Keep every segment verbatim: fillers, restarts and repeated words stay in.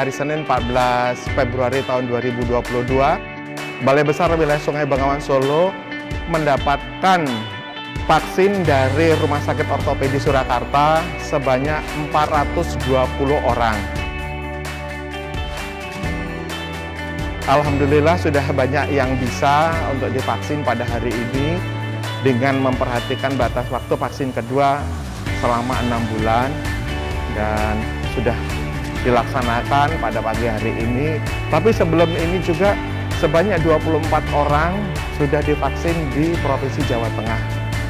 hari Senin empat belas Februari tahun dua ribu dua puluh dua, Balai Besar Wilayah Sungai Bengawan Solo mendapatkan vaksin dari Rumah Sakit Ortopedi Surakarta sebanyak empat ratus dua puluh orang. Alhamdulillah sudah banyak yang bisa untuk divaksin pada hari ini dengan memperhatikan batas waktu vaksin kedua selama enam bulan dan sudah dilaksanakan pada pagi hari ini. Tapi sebelum ini juga sebanyak dua puluh empat orang sudah divaksin di Provinsi Jawa Tengah.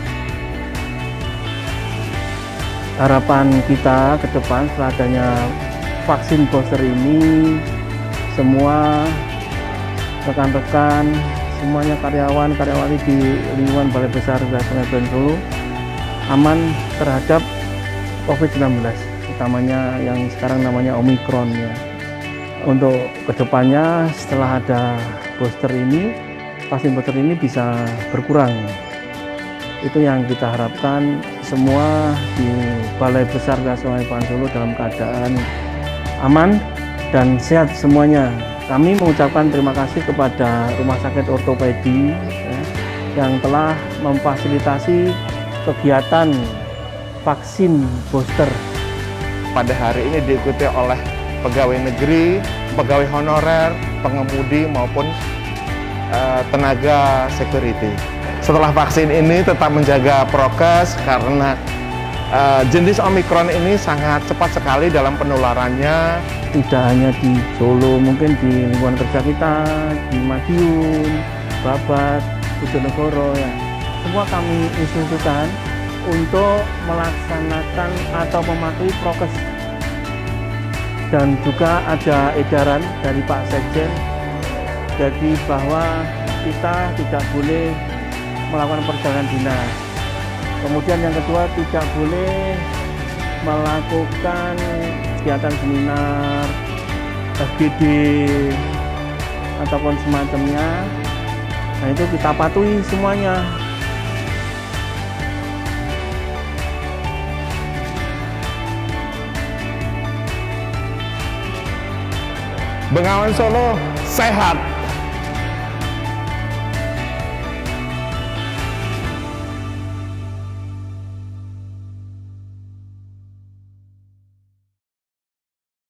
Harapan kita ke depan setelah adanya vaksin booster ini, semua rekan-rekan, semuanya karyawan, karyawati di lingkungan Balai Besar Wilayah Sungai Bengawan Solo aman terhadap COVID sembilan belas, utamanya yang sekarang namanya Omikron ya. Untuk kedepannya setelah ada booster ini, vaksin booster ini bisa berkurang. Itu yang kita harapkan, semua di Balai Besar Wilayah Sungai Bengawan Solo dalam keadaan aman dan sehat semuanya. Kami mengucapkan terima kasih kepada Rumah Sakit Ortopedi ya, yang telah memfasilitasi kegiatan vaksin booster. Pada hari ini diikuti oleh pegawai negeri, pegawai honorer, pengemudi maupun uh, tenaga security. Setelah vaksin ini tetap menjaga prokes karena uh, jenis Omikron ini sangat cepat sekali dalam penularannya. Tidak hanya di Solo, mungkin di lingkungan kerja kita, di Madiun, Babat, Bojonegoro ya. Semua kami instruksikan untuk melaksanakan atau mematuhi prokes. Dan juga ada edaran dari Pak Sekjen, jadi bahwa kita tidak boleh melakukan perjalanan dinas. Kemudian yang kedua, tidak boleh melakukan kegiatan seminar, F G D, ataupun semacamnya. Nah itu kita patuhi semuanya. Bengawan Solo sehat.